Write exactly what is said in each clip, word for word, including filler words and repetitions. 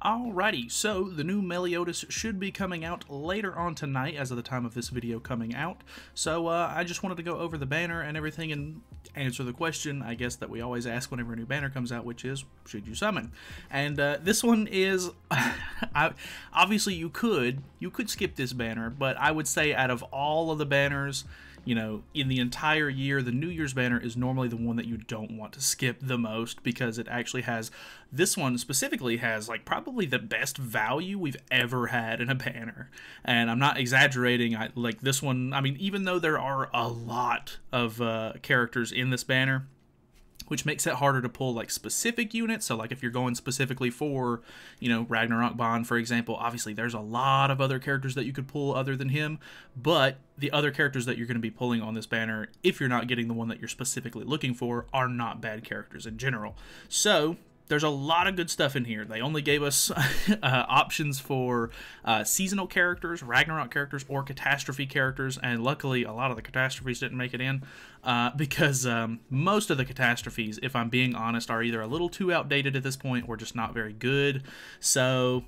Alrighty, so the new Meliodas should be coming out later on tonight as of the time of this video coming out. So uh, I just wanted to go over the banner and everything and answer the question, I guess, that we always ask whenever a new banner comes out, which is, should you summon? And uh, this one is, I, obviously you could, you could skip this banner, but I would say out of all of the banners, you know, in the entire year, the New Year's banner is normally the one that you don't want to skip the most because it actually has, this one specifically has like probably the best value we've ever had in a banner. And I'm not exaggerating, I like this one, I mean, even though there are a lot of uh, characters in this banner, which makes it harder to pull like specific units. So like if you're going specifically for, you know, Ragnarok Bond, for example, obviously there's a lot of other characters that you could pull other than him, but the other characters that you're going to be pulling on this banner, if you're not getting the one that you're specifically looking for, are not bad characters in general. So there's a lot of good stuff in here. They only gave us uh, options for uh, seasonal characters, Ragnarok characters, or catastrophe characters, and luckily a lot of the catastrophes didn't make it in uh, because um, most of the catastrophes, if I'm being honest, are either a little too outdated at this point or just not very good. So,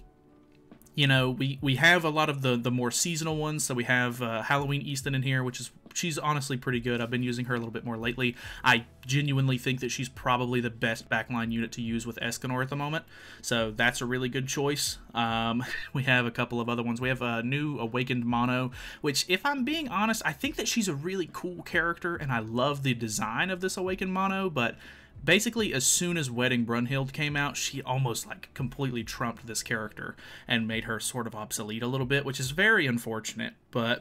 you know, we, we have a lot of the, the more seasonal ones. So we have uh, Halloween Easton in here, which is, she's honestly pretty good. I've been using her a little bit more lately. I genuinely think that she's probably the best backline unit to use with Escanor at the moment. So that's a really good choice. Um, we have a couple of other ones. We have a new Awakened Mono, which if I'm being honest, I think that she's a really cool character and I love the design of this Awakened Mono, but basically, as soon as Wedding Brunhild came out, she almost like completely trumped this character and made her sort of obsolete a little bit, which is very unfortunate, but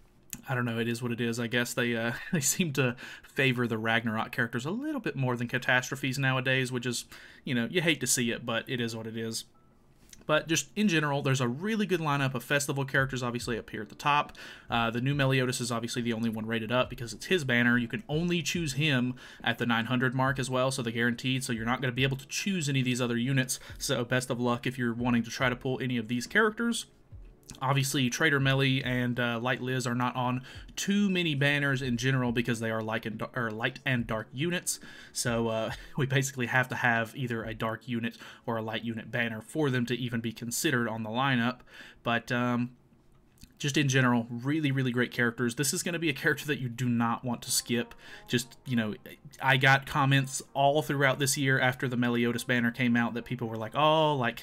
I don't know, it is what it is. I guess they uh, they seem to favor the Ragnarok characters a little bit more than catastrophes nowadays, which is, you know, you hate to see it, but it is what it is. But just in general, there's a really good lineup of festival characters, obviously, up here at the top. Uh, the new Meliodas is obviously the only one rated up because it's his banner. You can only choose him at the nine hundred mark as well, so they're guaranteed, so you're not going to be able to choose any of these other units. So best of luck if you're wanting to try to pull any of these characters. Obviously, Trader Melly and uh, Light Liz are not on too many banners in general because they are light and, or light and dark units. So uh, we basically have to have either a dark unit or a light unit banner for them to even be considered on the lineup. But um, just in general, really, really great characters. This is going to be a character that you do not want to skip. Just, you know, I got comments all throughout this year after the Meliodas banner came out that people were like, oh, like,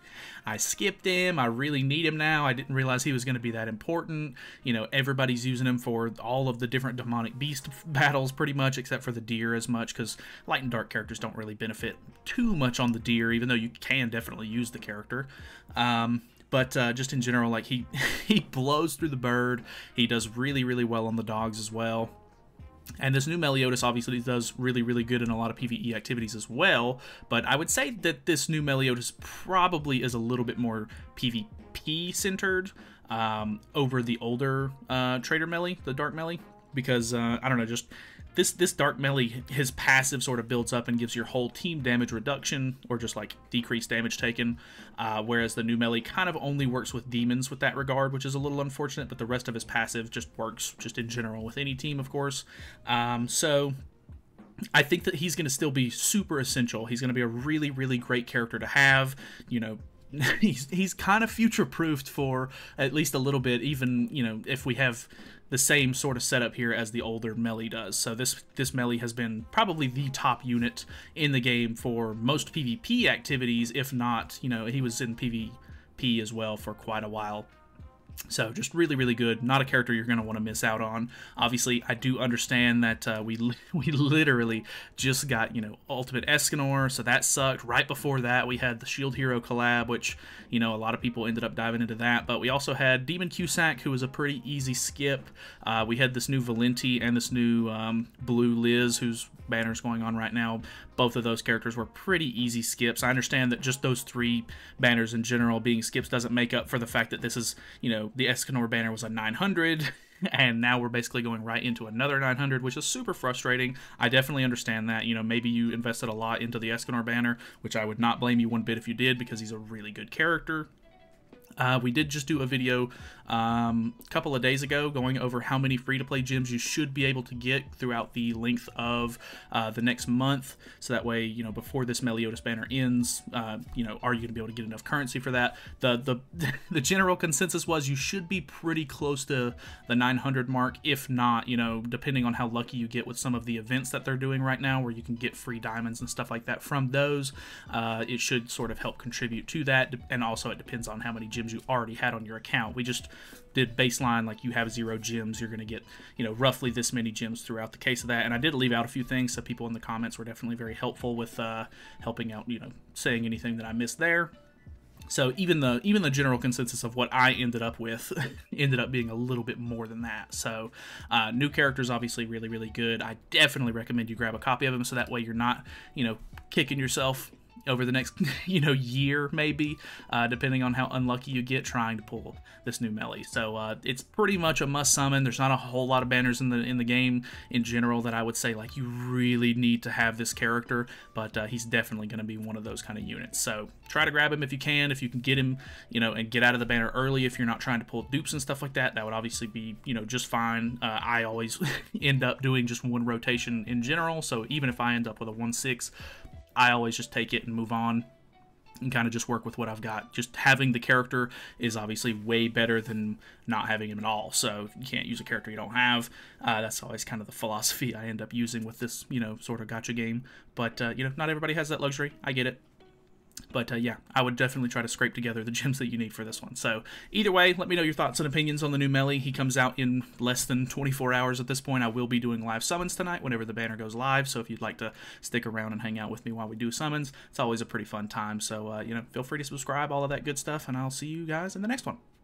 I skipped him, I really need him now, I didn't realize he was going to be that important. You know, everybody's using him for all of the different demonic beast battles pretty much, except for the deer as much, because light and dark characters don't really benefit too much on the deer, even though you can definitely use the character. Um, but uh, just in general, like, he, he blows through the bird, he does really, really well on the dogs as well. And this new Meliodas obviously does really, really good in a lot of PvE activities as well, but I would say that this new Meliodas probably is a little bit more PvP-centered um, over the older uh, Trader Melly, the Dark Melly, because, uh, I don't know, just this, this Dark Melly, his passive sort of builds up and gives your whole team damage reduction, or just, like, decreased damage taken, uh, whereas the new Melly kind of only works with demons with that regard, which is a little unfortunate, but the rest of his passive just works just in general with any team, of course. Um, so I think that he's going to still be super essential. He's going to be a really, really great character to have, you know. He's, he's kind of future-proofed for at least a little bit, even, you know, if we have the same sort of setup here as the older Melly does. So this this Melly has been probably the top unit in the game for most PvP activities, if not, you know, he was in PvP as well for quite a while. So just really, really good. Not a character you're going to want to miss out on. Obviously, I do understand that uh, we li we literally just got, you know, Ultimate Escanor, so that sucked. Right before that, we had the Shield Hero collab, which, you know, a lot of people ended up diving into that. But we also had Demon Cusack, who was a pretty easy skip. Uh, we had this new Valenti and this new um, Blue Liz, whose banner's going on right now. Both of those characters were pretty easy skips. I understand that just those three banners in general being skips doesn't make up for the fact that this is, you know, the Escanor banner was a nine hundred, and now we're basically going right into another nine hundred, which is super frustrating. I definitely understand that. You know, maybe you invested a lot into the Escanor banner, which I would not blame you one bit if you did, because he's a really good character. Uh, we did just do a video um, a couple of days ago going over how many free-to-play gems you should be able to get throughout the length of uh, the next month. So that way, you know, before this Meliodas banner ends, uh, you know, are you going to be able to get enough currency for that? The the the general consensus was you should be pretty close to the nine hundred mark, if not, you know, depending on how lucky you get with some of the events that they're doing right now, where you can get free diamonds and stuff like that from those. Uh, it should sort of help contribute to that, and also it depends on how many gems you already had on your account. We just did baseline, like you have zero gems, you're going to get, you know, roughly this many gems throughout the case of that. And I did leave out a few things, so people in the comments were definitely very helpful with uh, helping out, you know, saying anything that I missed there. So even the even the general consensus of what I ended up with ended up being a little bit more than that. So uh, new characters, obviously really, really good. I definitely recommend you grab a copy of them, so that way you're not, you know, kicking yourself over the next, you know, year maybe, uh, depending on how unlucky you get trying to pull this new melee. So uh, it's pretty much a must summon. There's not a whole lot of banners in the in the game in general that I would say like you really need to have this character, but uh, he's definitely going to be one of those kind of units. So try to grab him if you can. If you can get him, you know, and get out of the banner early, if you're not trying to pull dupes and stuff like that, that would obviously be, you know, just fine. Uh, I always end up doing just one rotation in general, so even if I end up with a one six, I always just take it and move on and kind of just work with what I've got. Just having the character is obviously way better than not having him at all. So you can't use a character you don't have. Uh, that's always kind of the philosophy I end up using with this, you know, sort of gacha game. But, uh, you know, not everybody has that luxury. I get it. But uh, yeah, I would definitely try to scrape together the gems that you need for this one. So either way, let me know your thoughts and opinions on the new melee. He comes out in less than twenty-four hours at this point. I will be doing live summons tonight whenever the banner goes live. So if you'd like to stick around and hang out with me while we do summons, it's always a pretty fun time. So, uh, you know, feel free to subscribe, all of that good stuff, and I'll see you guys in the next one.